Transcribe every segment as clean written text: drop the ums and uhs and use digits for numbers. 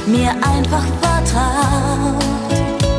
mir einfach vertraut,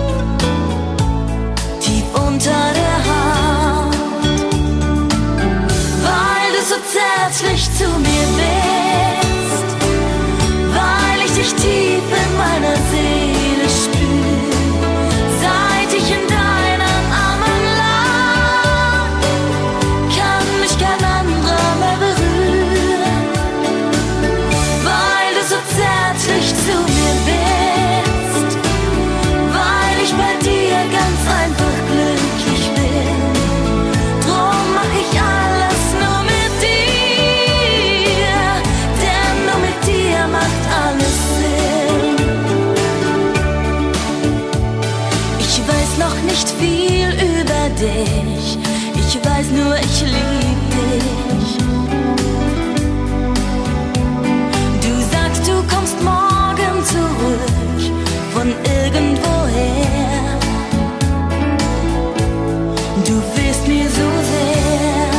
tief unter der Haut, weil du so zärtlich zu mir bist, weil ich dich tief in meiner Seele spür, seit ich in deinen Armen lag, kann mich kein anderer mehr berühren, weil du so zärtlich zu mir bist, weil ich bei dir ganz einfach glücklich bin. Drum mach ich alles nur mit dir, denn nur mit dir macht alles Sinn. Ich weiß noch nicht viel über dich, ich weiß nur, ich lieb dich. Du sagst, du kommst morgen zurück von irgendwoher. Du willst mir so sehr,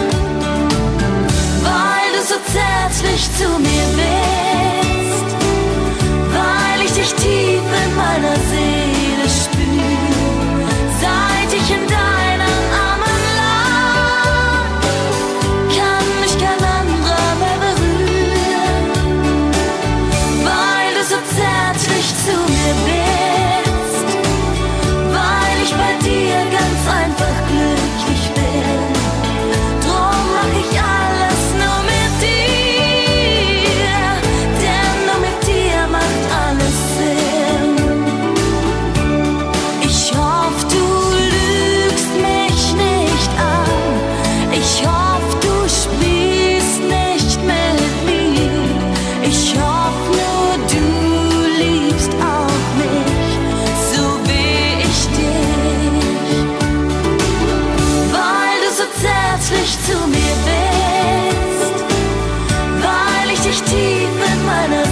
weil du so zärtlich zu mir bist, weil ich dich tief in meiner Seele spür, seit ich in deinen Armen lag, kann mich kein anderer mehr berühren, weil du so zärtlich zu mir bist, weil ich bei dir ganz einfach glücklich bin. Drum mach ich alles nur mit dir, denn nur mit dir macht alles Sinn. Ich hoffe, du lügst mich nicht an, ich hoffe, du spielst nicht mit mir, ich hoffe nur, du liebst auch mich, so wie ich dich, weil du so zärtlich zu mir bist, weil ich dich tief in meiner